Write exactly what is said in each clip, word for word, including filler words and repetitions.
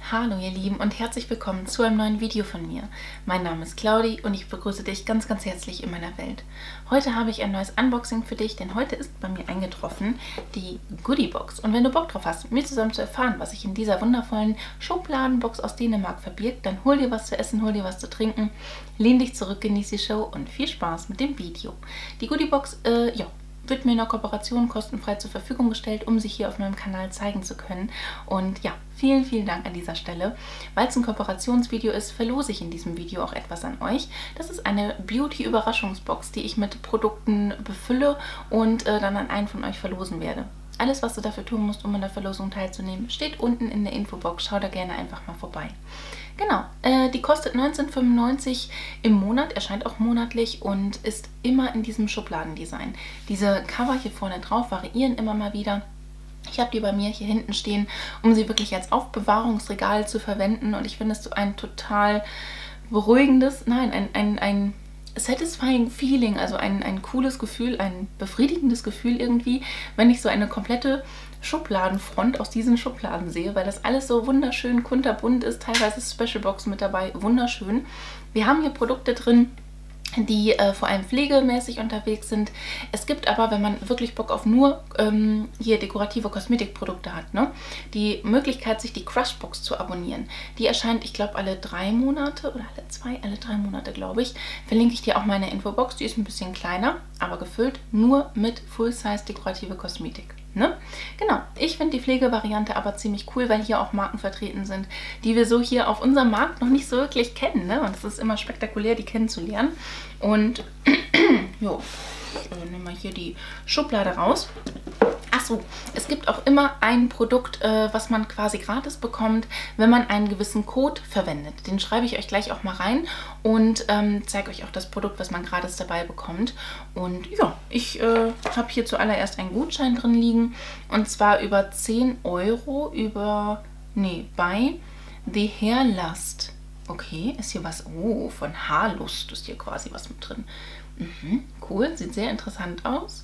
Hallo ihr Lieben und herzlich willkommen zu einem neuen Video von mir. Mein Name ist Claudi und ich begrüße dich ganz, ganz herzlich in meiner Welt. Heute habe ich ein neues Unboxing für dich, denn heute ist bei mir eingetroffen die Goodie Box. Und wenn du Bock drauf hast, mit mir zusammen zu erfahren, was sich in dieser wundervollen Schubladenbox aus Dänemark verbirgt, dann hol dir was zu essen, hol dir was zu trinken, lehn dich zurück, genieß die Show und viel Spaß mit dem Video. Die Goodie Box, äh, ja, wird mir in der Kooperation kostenfrei zur Verfügung gestellt, um sich hier auf meinem Kanal zeigen zu können. Und ja, vielen, vielen Dank an dieser Stelle. Weil es ein Kooperationsvideo ist, verlose ich in diesem Video auch etwas an euch. Das ist eine Beauty-Überraschungsbox, die ich mit Produkten befülle und äh, dann an einen von euch verlosen werde. Alles, was du dafür tun musst, um an der Verlosung teilzunehmen, steht unten in der Infobox. Schau da gerne einfach mal vorbei. Genau, äh, die kostet neunzehn fünfundneunzig im Monat, erscheint auch monatlich und ist immer in diesem Schubladendesign. Diese Cover hier vorne drauf variieren immer mal wieder. Ich habe die bei mir hier hinten stehen, um sie wirklich als Aufbewahrungsregal zu verwenden und ich finde es so ein total beruhigendes, nein, ein, ein, ein satisfying Feeling, also ein, ein cooles Gefühl, ein befriedigendes Gefühl irgendwie, wenn ich so eine komplette Schubladenfront aus diesen Schubladen sehe, weil das alles so wunderschön kunterbunt ist, teilweise Special Box mit dabei, wunderschön. Wir haben hier Produkte drin, die äh, vor allem pflegemäßig unterwegs sind. Es gibt aber, wenn man wirklich Bock auf nur ähm, hier dekorative Kosmetikprodukte hat, ne, die Möglichkeit, sich die Crushbox zu abonnieren. Die erscheint, ich glaube, alle drei Monate oder alle zwei, alle drei Monate, glaube ich. Verlinke ich dir auch meine Infobox. Die ist ein bisschen kleiner, aber gefüllt nur mit Full-Size dekorative Kosmetik. Ne? Genau, ich finde die Pflegevariante aber ziemlich cool, weil hier auch Marken vertreten sind, die wir so hier auf unserem Markt noch nicht so wirklich kennen. Ne? Und es ist immer spektakulär, die kennenzulernen. Und jo, ich äh, nehme mal hier die Schublade raus. Achso, es gibt auch immer ein Produkt, äh, was man quasi gratis bekommt, wenn man einen gewissen Code verwendet. Den schreibe ich euch gleich auch mal rein und ähm, zeige euch auch das Produkt, was man gratis dabei bekommt. Und ja, ich äh, habe hier zuallererst einen Gutschein drin liegen und zwar über zehn Euro über, nee, bei The Hairlust. Okay, ist hier was, oh, von Haarlust ist hier quasi was mit drin. Mhm, cool, sieht sehr interessant aus.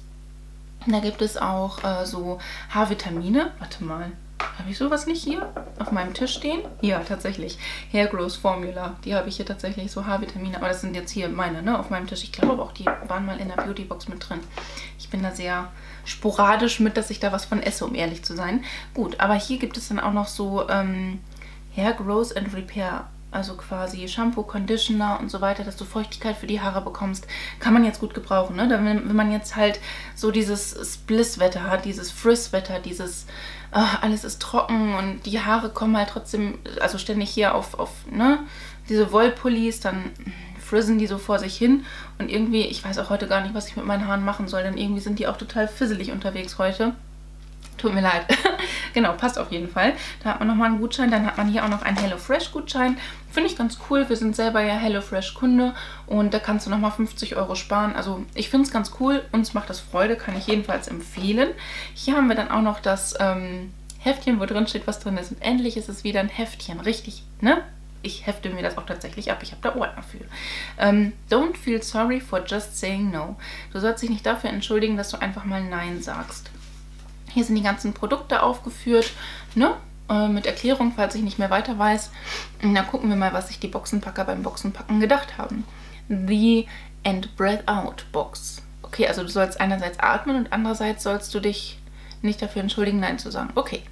Da gibt es auch äh, so Haarvitamine. Warte mal, habe ich sowas nicht hier auf meinem Tisch stehen? Ja, tatsächlich. Hair Growth Formula. Die habe ich hier tatsächlich, so Haarvitamine. Aber das sind jetzt hier meine, ne, auf meinem Tisch. Ich glaube aber auch, die waren mal in der Beautybox mit drin. Ich bin da sehr sporadisch mit, dass ich da was von esse, um ehrlich zu sein. Gut, aber hier gibt es dann auch noch so ähm, Hair Growth and Repair. Also quasi Shampoo, Conditioner und so weiter, dass du Feuchtigkeit für die Haare bekommst, kann man jetzt gut gebrauchen. Ne? Wenn, wenn man jetzt halt so dieses Spliss-Wetter hat, dieses Frizz-Wetter, dieses oh, alles ist trocken und die Haare kommen halt trotzdem, also ständig hier auf, auf ne, diese Wollpullis, dann frizzen die so vor sich hin und irgendwie, ich weiß auch heute gar nicht, was ich mit meinen Haaren machen soll, denn irgendwie sind die auch total fisselig unterwegs heute. Tut mir leid. Genau, passt auf jeden Fall. Da hat man nochmal einen Gutschein. Dann hat man hier auch noch einen HelloFresh-Gutschein. Finde ich ganz cool. Wir sind selber ja HelloFresh-Kunde und da kannst du nochmal fünfzig Euro sparen. Also ich finde es ganz cool. Uns macht das Freude. Kann ich jedenfalls empfehlen. Hier haben wir dann auch noch das ähm, Heftchen, wo drin steht, was drin ist. Und endlich ist es wieder ein Heftchen. Richtig, ne? Ich hefte mir das auch tatsächlich ab. Ich habe da Ordner für. Ähm, don't feel sorry for just saying no. Du sollst dich nicht dafür entschuldigen, dass du einfach mal Nein sagst. Hier sind die ganzen Produkte aufgeführt, ne? Äh, mit Erklärung, falls ich nicht mehr weiter weiß. Und dann gucken wir mal, was sich die Boxenpacker beim Boxenpacken gedacht haben. The and Breath Out Box. Okay, also du sollst einerseits atmen und andererseits sollst du dich nicht dafür entschuldigen, Nein zu sagen. Okay.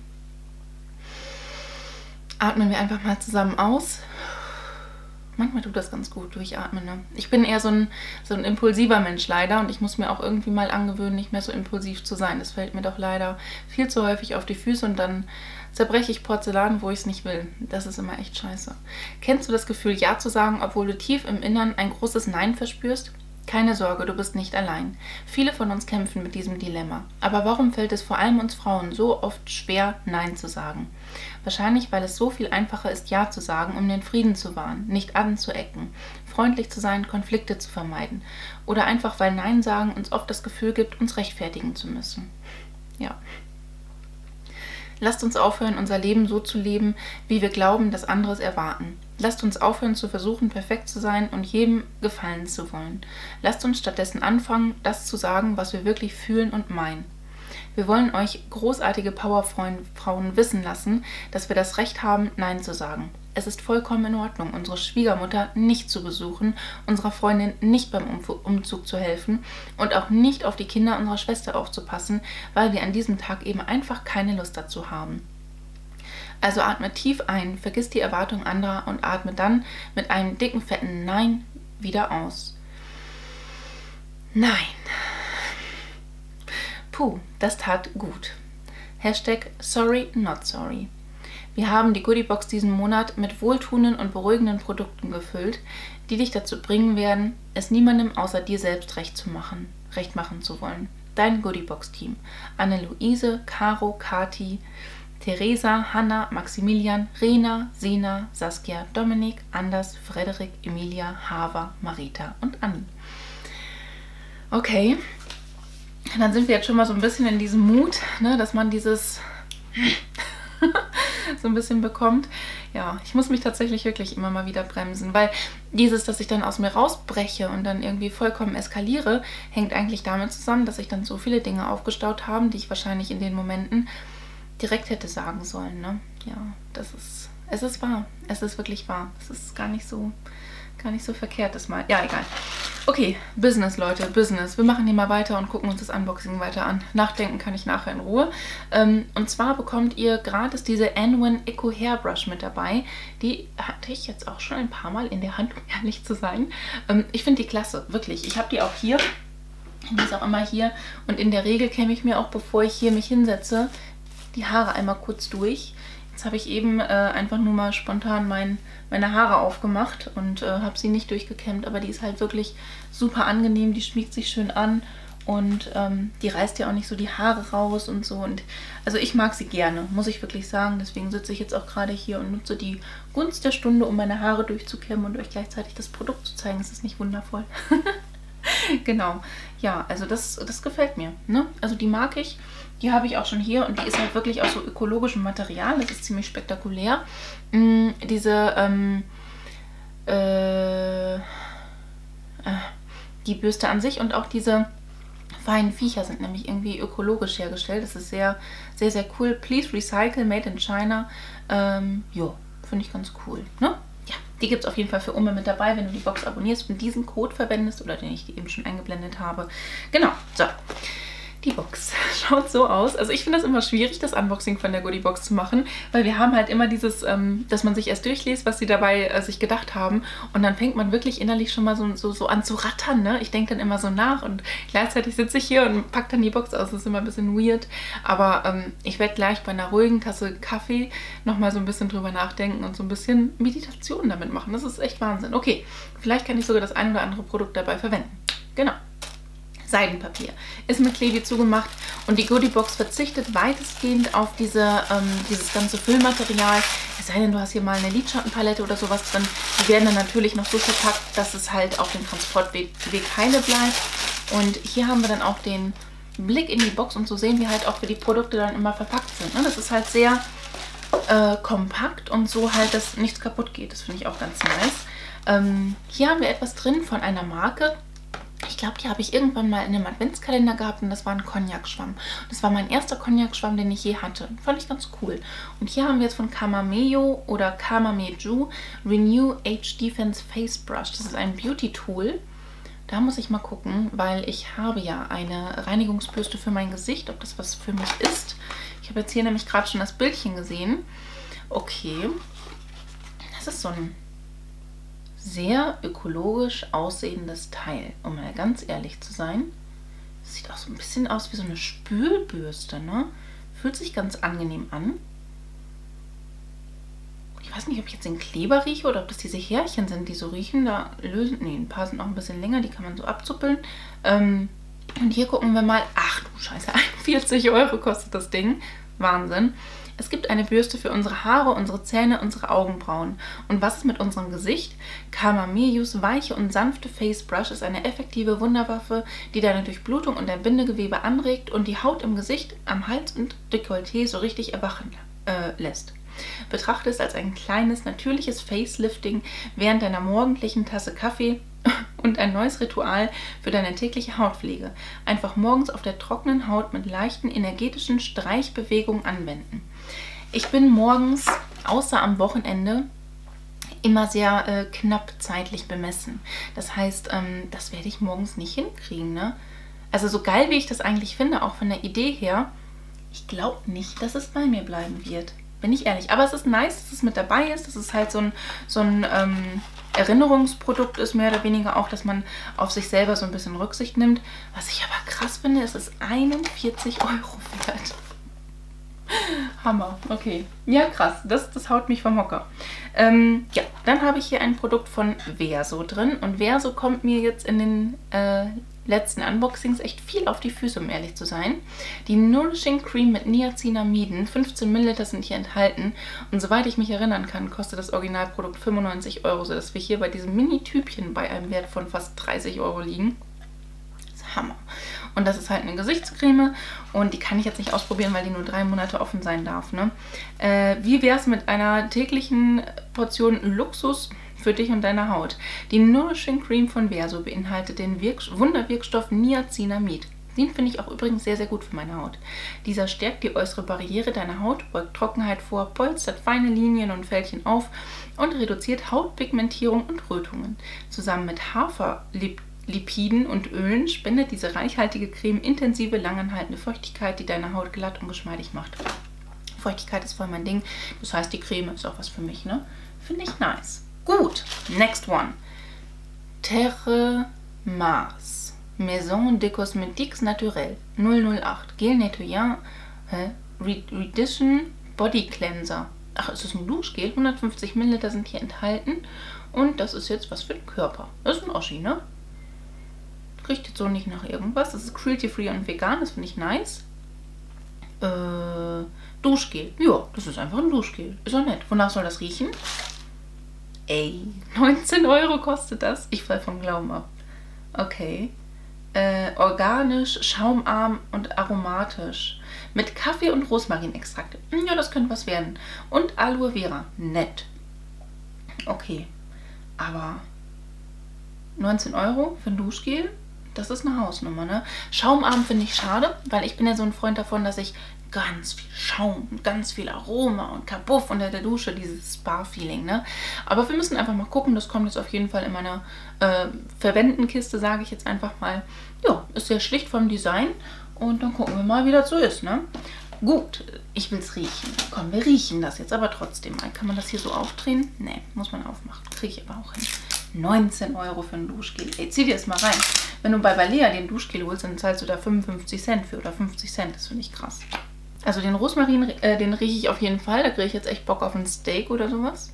Atmen wir einfach mal zusammen aus. Manchmal tut das ganz gut, durchatmen. Ne? Ich bin eher so ein, so ein impulsiver Mensch leider und ich muss mir auch irgendwie mal angewöhnen, nicht mehr so impulsiv zu sein. Das fällt mir doch leider viel zu häufig auf die Füße und dann zerbreche ich Porzellan, wo ich es nicht will. Das ist immer echt scheiße. Kennst du das Gefühl, Ja zu sagen, obwohl du tief im Innern ein großes Nein verspürst? Keine Sorge, du bist nicht allein. Viele von uns kämpfen mit diesem Dilemma. Aber warum fällt es vor allem uns Frauen so oft schwer, Nein zu sagen? Wahrscheinlich, weil es so viel einfacher ist, Ja zu sagen, um den Frieden zu wahren, nicht anzuecken, freundlich zu sein, Konflikte zu vermeiden. Oder einfach, weil Nein sagen uns oft das Gefühl gibt, uns rechtfertigen zu müssen. Ja. Lasst uns aufhören, unser Leben so zu leben, wie wir glauben, dass andere es erwarten. Lasst uns aufhören zu versuchen, perfekt zu sein und jedem gefallen zu wollen. Lasst uns stattdessen anfangen, das zu sagen, was wir wirklich fühlen und meinen. Wir wollen euch großartige Powerfrauen wissen lassen, dass wir das Recht haben, Nein zu sagen. Es ist vollkommen in Ordnung, unsere Schwiegermutter nicht zu besuchen, unserer Freundin nicht beim Umzug zu helfen und auch nicht auf die Kinder unserer Schwester aufzupassen, weil wir an diesem Tag eben einfach keine Lust dazu haben. Also atme tief ein, vergiss die Erwartung anderer und atme dann mit einem dicken, fetten Nein wieder aus. Nein. Puh, das tat gut. Hashtag sorry not sorry. Wir haben die Goodiebox diesen Monat mit wohltuenden und beruhigenden Produkten gefüllt, die dich dazu bringen werden, es niemandem außer dir selbst recht zu machen, recht machen zu wollen. Dein Goodiebox-Team. Anne-Luise, Caro, Kati, Theresa, Hanna, Maximilian, Rena, Sina, Saskia, Dominik, Anders, Frederik, Emilia, Hava, Marita und Anni. Okay, dann sind wir jetzt schon mal so ein bisschen in diesem Mut, ne, dass man dieses so ein bisschen bekommt. Ja, ich muss mich tatsächlich wirklich immer mal wieder bremsen, weil dieses, dass ich dann aus mir rausbreche und dann irgendwie vollkommen eskaliere, hängt eigentlich damit zusammen, dass ich dann so viele Dinge aufgestaut habe, die ich wahrscheinlich in den Momenten direkt hätte sagen sollen. Ne? Ja, das ist, es ist wahr. Es ist wirklich wahr. Es ist gar nicht so, gar nicht so verkehrt, das mal. Ja, egal. Okay, Business, Leute, Business. Wir machen hier mal weiter und gucken uns das Unboxing weiter an. Nachdenken kann ich nachher in Ruhe. Ähm, und zwar bekommt ihr gratis diese Anwen Eco Hairbrush mit dabei. Die hatte ich jetzt auch schon ein paar Mal in der Hand, um ehrlich zu sein. Ähm, ich finde die klasse, wirklich. Ich habe die auch hier. Die ist auch immer hier. Und in der Regel kämme ich mir auch, bevor ich hier mich hinsetze, die Haare einmal kurz durch. Jetzt habe ich eben äh, einfach nur mal spontan mein, meine Haare aufgemacht und äh, habe sie nicht durchgekämmt, aber die ist halt wirklich super angenehm, die schmiegt sich schön an und ähm, die reißt ja auch nicht so die Haare raus und so. Und also ich mag sie gerne, muss ich wirklich sagen. Deswegen sitze ich jetzt auch gerade hier und nutze die Gunst der Stunde, um meine Haare durchzukämmen und euch gleichzeitig das Produkt zu zeigen. Das ist nicht wundervoll. Genau, ja, also das, das gefällt mir, ne? Also die mag ich. Die habe ich auch schon hier und die ist halt wirklich aus so ökologischem Material. Das ist ziemlich spektakulär. Mm, diese, ähm, äh, äh, die Bürste an sich und auch diese feinen Viecher sind nämlich irgendwie ökologisch hergestellt. Das ist sehr, sehr, sehr cool. Please recycle, made in China. Ähm, jo, finde ich ganz cool, ne? Ja, die gibt es auf jeden Fall für Umme mit dabei, wenn du die Box abonnierst und diesen Code verwendest oder den ich eben schon eingeblendet habe. Genau, so. Die Box schaut so aus. Also ich finde das immer schwierig, das Unboxing von der Goodiebox zu machen, weil wir haben halt immer dieses, ähm, dass man sich erst durchliest, was sie dabei äh, sich gedacht haben und dann fängt man wirklich innerlich schon mal so, so, so an zu rattern, ne? Ich denke dann immer so nach und gleichzeitig sitze ich hier und packe dann die Box aus. Das ist immer ein bisschen weird, aber ähm, ich werde gleich bei einer ruhigen Tasse Kaffee nochmal so ein bisschen drüber nachdenken und so ein bisschen Meditation damit machen. Das ist echt Wahnsinn. Okay, vielleicht kann ich sogar das ein oder andere Produkt dabei verwenden. Genau. Seidenpapier. Ist mit Klebi zugemacht und die Goodiebox verzichtet weitestgehend auf diese, ähm, dieses ganze Füllmaterial. Es sei denn, du hast hier mal eine Lidschattenpalette oder sowas drin. Die werden dann natürlich noch so verpackt, dass es halt auf dem Transportweg Weg heile bleibt. Und hier haben wir dann auch den Blick in die Box, um zu sehen, wie halt auch für die Produkte dann immer verpackt sind. Ne? Das ist halt sehr äh, kompakt und so halt, dass nichts kaputt geht. Das finde ich auch ganz nice. Ähm, hier haben wir etwas drin von einer Marke. Ich glaube, die habe ich irgendwann mal in einem Adventskalender gehabt und das war ein Cognac-Schwamm. Das war mein erster Cognac-Schwamm, den ich je hatte. Fand ich ganz cool. Und hier haben wir jetzt von Kamameyo oder Kamameju Renew Age Defense Face Brush. Das ist ein Beauty-Tool. Da muss ich mal gucken, weil ich habe ja eine Reinigungsbürste für mein Gesicht, ob das was für mich ist. Ich habe jetzt hier nämlich gerade schon das Bildchen gesehen. Okay. Das ist so ein sehr ökologisch aussehendes Teil, um mal ganz ehrlich zu sein. Das sieht auch so ein bisschen aus wie so eine Spülbürste, ne? Fühlt sich ganz angenehm an. Ich weiß nicht, ob ich jetzt den Kleber rieche oder ob das diese Härchen sind, die so riechen. Da lösen, nee, ein paar sind noch ein bisschen länger, die kann man so abzuppeln. Ähm, und hier gucken wir mal, ach du Scheiße, einundvierzig Euro kostet das Ding. Wahnsinn. Es gibt eine Bürste für unsere Haare, unsere Zähne, unsere Augenbrauen. Und was ist mit unserem Gesicht? Kamameyus weiche und sanfte Face Brush ist eine effektive Wunderwaffe, die deine Durchblutung und dein Bindegewebe anregt und die Haut im Gesicht, am Hals und Dekolleté so richtig erwachen äh, lässt. Betrachte es als ein kleines, natürliches Facelifting während deiner morgendlichen Tasse Kaffee und ein neues Ritual für deine tägliche Hautpflege. Einfach morgens auf der trockenen Haut mit leichten energetischen Streichbewegungen anwenden. Ich bin morgens, außer am Wochenende, immer sehr äh, knapp zeitlich bemessen. Das heißt, ähm, das werde ich morgens nicht hinkriegen, ne? Also so geil, wie ich das eigentlich finde, auch von der Idee her, ich glaube nicht, dass es bei mir bleiben wird. Bin ich ehrlich. Aber es ist nice, dass es mit dabei ist. Dass es halt so ein, so ein ähm, Erinnerungsprodukt ist, mehr oder weniger auch, dass man auf sich selber so ein bisschen Rücksicht nimmt. Was ich aber krass finde, ist, es ist einundvierzig Euro wert. Hammer, okay. Ja, krass. Das, das haut mich vom Hocker. Ähm, ja, dann habe ich hier ein Produkt von Verso drin. Und Verso kommt mir jetzt in den äh, letzten Unboxings echt viel auf die Füße, um ehrlich zu sein. Die Nourishing Cream mit Niacinamiden, fünfzehn Milliliter sind hier enthalten. Und soweit ich mich erinnern kann, kostet das Originalprodukt fünfundneunzig Euro, sodass wir hier bei diesem Mini-Tübchen bei einem Wert von fast dreißig Euro liegen. Das ist Hammer. Und das ist halt eine Gesichtscreme und die kann ich jetzt nicht ausprobieren, weil die nur drei Monate offen sein darf. Ne? Äh, wie wäre es mit einer täglichen Portion Luxus für dich und deine Haut? Die Nourishing Cream von Verso beinhaltet den Wirk Wunderwirkstoff Niacinamid. Den finde ich auch übrigens sehr, sehr gut für meine Haut. Dieser stärkt die äußere Barriere deiner Haut, beugt Trockenheit vor, polstert feine Linien und Fältchen auf und reduziert Hautpigmentierung und Rötungen. Zusammen mit Haferlip Lipiden und Ölen spendet diese reichhaltige Creme intensive, langanhaltende Feuchtigkeit, die deine Haut glatt und geschmeidig macht. Feuchtigkeit ist voll mein Ding, das heißt, die Creme ist auch was für mich, ne? Finde ich nice. Gut, next one. Terre Mars Maison de Cosmétiques Naturelle null null acht Gel Nettoyant äh, Redition Body Cleanser. Ach, es ist ein Duschgel, hundertfünfzig Milliliter sind hier enthalten und das ist jetzt was für den Körper. Das ist ein Oschi, ne? Riecht jetzt so nicht nach irgendwas. Das ist cruelty-free und vegan. Das finde ich nice. Äh, Duschgel. Ja, das ist einfach ein Duschgel. Ist auch nett. Wonach soll das riechen? Ey, neunzehn Euro kostet das. Ich fall vom Glauben ab. Okay. Äh, organisch, schaumarm und aromatisch. Mit Kaffee- und Rosmarinextrakte. Ja, das könnte was werden. Und Aloe Vera. Nett. Okay. Aber neunzehn Euro für ein Duschgel? Das ist eine Hausnummer, ne? Schaumarm finde ich schade, weil ich bin ja so ein Freund davon, dass ich ganz viel Schaum und ganz viel Aroma und Kabuff unter der Dusche, dieses Spa-Feeling, ne? Aber wir müssen einfach mal gucken, das kommt jetzt auf jeden Fall in meiner äh, Verwendenkiste, sage ich jetzt einfach mal. Ja, ist sehr schlicht vom Design und dann gucken wir mal, wie das so ist, ne? Gut, ich will es riechen. Komm, wir riechen das jetzt aber trotzdem mal. Kann man das hier so aufdrehen? Ne, muss man aufmachen. Kriege ich aber auch hin. neunzehn Euro für ein Duschgel. Ey, zieh dir das mal rein. Wenn du bei Balea den Duschgel holst, dann zahlst du da fünfundfünfzig Cent für oder fünfzig Cent. Das finde ich krass. Also den Rosmarin, äh, den rieche ich auf jeden Fall. Da kriege ich jetzt echt Bock auf ein Steak oder sowas.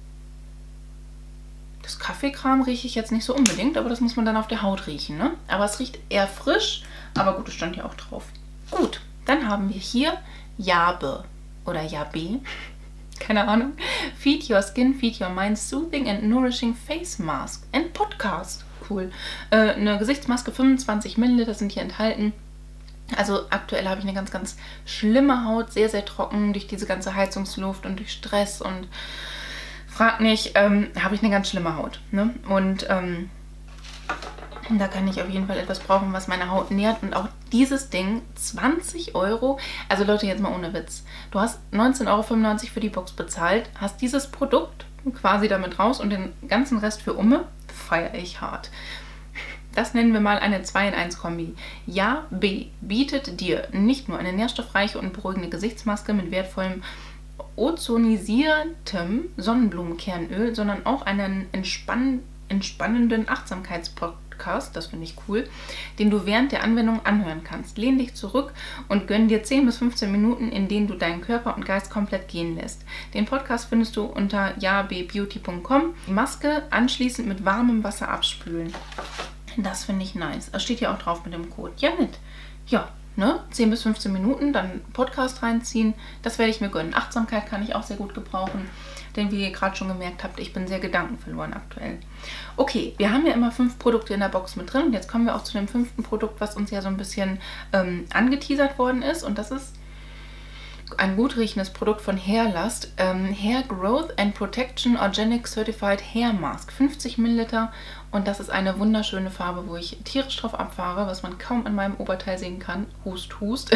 Das Kaffeekram rieche ich jetzt nicht so unbedingt, aber das muss man dann auf der Haut riechen, ne? Aber es riecht eher frisch, aber gut, es stand ja auch drauf. Gut, dann haben wir hier Yabe oder Yabe. Keine Ahnung. Feed Your Skin, Feed Your Mind, Soothing and Nourishing Face Mask and Podcast. Cool. Äh, eine Gesichtsmaske, fünfundzwanzig Milliliter sind hier enthalten. Also aktuell habe ich eine ganz, ganz schlimme Haut, sehr, sehr trocken durch diese ganze Heizungsluft und durch Stress und frag nicht, ähm, habe ich eine ganz schlimme Haut. Ne? Und ähm, da kann ich auf jeden Fall etwas brauchen, was meine Haut nährt. Und auch dieses Ding, zwanzig Euro. Also Leute, jetzt mal ohne Witz. Du hast neunzehn Euro fünfundneunzig für die Box bezahlt, hast dieses Produkt quasi damit raus und den ganzen Rest für Umme, feiere ich hart. Das nennen wir mal eine zwei in eins Kombi. Yabe bietet dir nicht nur eine nährstoffreiche und beruhigende Gesichtsmaske mit wertvollem ozonisiertem Sonnenblumenkernöl, sondern auch einen entspann entspannenden Achtsamkeitspodcast, das finde ich cool, den du während der Anwendung anhören kannst. Lehn dich zurück und gönn dir zehn bis fünfzehn Minuten, in denen du deinen Körper und Geist komplett gehen lässt. Den Podcast findest du unter yabe beauty punkt com. Die Maske anschließend mit warmem Wasser abspülen. Das finde ich nice. Das steht ja auch drauf mit dem Code. Ja, nett. Ja, ne? zehn bis fünfzehn Minuten, dann Podcast reinziehen. Das werde ich mir gönnen. Achtsamkeit kann ich auch sehr gut gebrauchen. Denn wie ihr gerade schon gemerkt habt, ich bin sehr gedankenverloren aktuell. Okay, wir haben ja immer fünf Produkte in der Box mit drin. Und jetzt kommen wir auch zu dem fünften Produkt, was uns ja so ein bisschen ähm, angeteasert worden ist. Und das ist ein gut riechendes Produkt von Hairlust. Ähm, Hair Growth and Protection Organic Certified Hair Mask. fünfzig Milliliter und das ist eine wunderschöne Farbe, wo ich tierisch drauf abfahre, was man kaum an meinem Oberteil sehen kann. Hust, hust.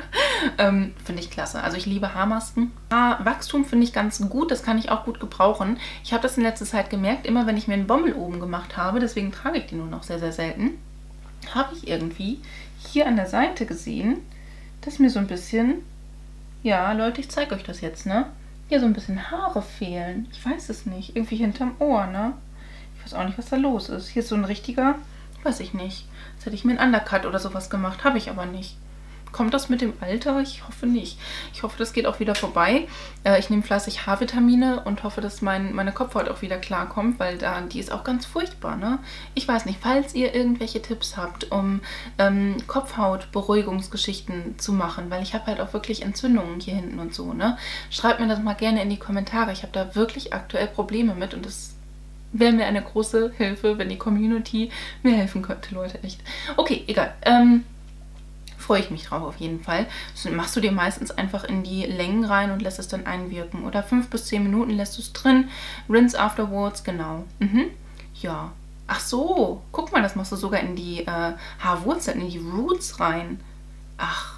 ähm, finde ich klasse. Also ich liebe Haarmasken. Haarwachstum finde ich ganz gut, das kann ich auch gut gebrauchen. Ich habe das in letzter Zeit gemerkt, immer wenn ich mir einen Bommel oben gemacht habe, deswegen trage ich die nur noch sehr, sehr selten, habe ich irgendwie hier an der Seite gesehen, dass mir so ein bisschen, ja Leute, ich zeige euch das jetzt, ne? Hier so ein bisschen Haare fehlen. Ich weiß es nicht. Irgendwie hinterm Ohr, ne? Ich weiß auch nicht, was da los ist. Hier ist so ein richtiger, weiß ich nicht. Jetzt hätte ich mir einen Undercut oder sowas gemacht, habe ich aber nicht. Kommt das mit dem Alter? Ich hoffe nicht. Ich hoffe, das geht auch wieder vorbei. Äh, ich nehme fleißig Haarvitamine und hoffe, dass mein, meine Kopfhaut auch wieder klarkommt, weil da, die ist auch ganz furchtbar, ne? Ich weiß nicht, falls ihr irgendwelche Tipps habt, um ähm, Kopfhautberuhigungsgeschichten zu machen, weil ich habe halt auch wirklich Entzündungen hier hinten und so, ne? Schreibt mir das mal gerne in die Kommentare. Ich habe da wirklich aktuell Probleme mit und das wäre mir eine große Hilfe, wenn die Community mir helfen könnte, Leute, echt. Okay, egal. Ähm... freue ich mich drauf auf jeden Fall. Das machst du dir meistens einfach in die Längen rein und lässt es dann einwirken. Oder fünf bis zehn Minuten lässt du es drin. Rinse afterwards, genau. Mhm. Ja. Ach so, guck mal, das machst du sogar in die äh, Haarwurzeln, in die Roots rein. Ach,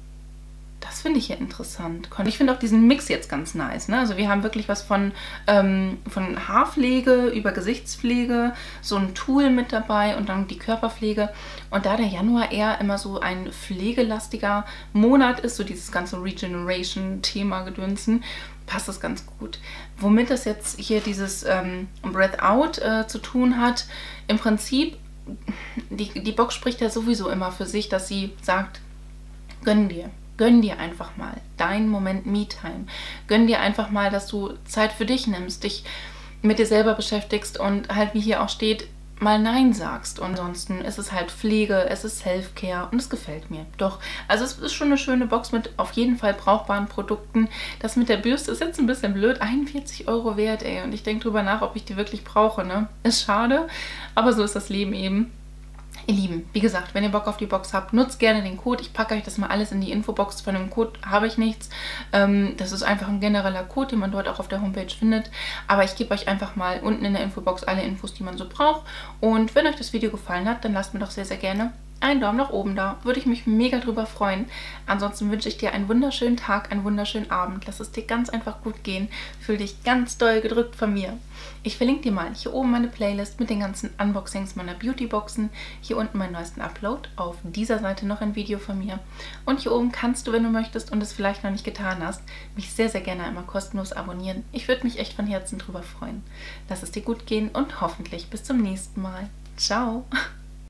das finde ich ja interessant. Ich finde auch diesen Mix jetzt ganz nice, ne? Also wir haben wirklich was von, ähm, von Haarpflege über Gesichtspflege, so ein Tool mit dabei und dann die Körperpflege. Und da der Januar eher immer so ein pflegelastiger Monat ist, so dieses ganze Regeneration-Thema gedünsen, passt das ganz gut. Womit das jetzt hier dieses ähm, Breath Out äh, zu tun hat, im Prinzip, die, die Box spricht ja sowieso immer für sich, dass sie sagt, gönn dir. Gönn dir einfach mal deinen Moment Me-Time. Gönn dir einfach mal, dass du Zeit für dich nimmst, dich mit dir selber beschäftigst und halt, wie hier auch steht, mal Nein sagst. Und ansonsten ist es halt Pflege, es ist Self-Care und es gefällt mir. Doch, also es ist schon eine schöne Box mit auf jeden Fall brauchbaren Produkten. Das mit der Bürste ist jetzt ein bisschen blöd, einundvierzig Euro wert, ey. Und ich denke drüber nach, ob ich die wirklich brauche, ne? Ist schade, aber so ist das Leben eben. Ihr Lieben, wie gesagt, wenn ihr Bock auf die Box habt, nutzt gerne den Code. Ich packe euch das mal alles in die Infobox. Von dem Code habe ich nichts. Ähm, das ist einfach ein genereller Code, den man dort auch auf der Homepage findet. Aber ich gebe euch einfach mal unten in der Infobox alle Infos, die man so braucht. Und wenn euch das Video gefallen hat, dann lasst mir doch sehr, sehr gerne einen Daumen nach oben da. Würde ich mich mega drüber freuen. Ansonsten wünsche ich dir einen wunderschönen Tag, einen wunderschönen Abend. Lass es dir ganz einfach gut gehen. Fühl dich ganz doll gedrückt von mir. Ich verlinke dir mal hier oben meine Playlist mit den ganzen Unboxings meiner Beautyboxen. Hier unten meinen neuesten Upload. Auf dieser Seite noch ein Video von mir. Und hier oben kannst du, wenn du möchtest und es vielleicht noch nicht getan hast, mich sehr, sehr gerne einmal kostenlos abonnieren. Ich würde mich echt von Herzen drüber freuen. Lass es dir gut gehen und hoffentlich bis zum nächsten Mal. Ciao!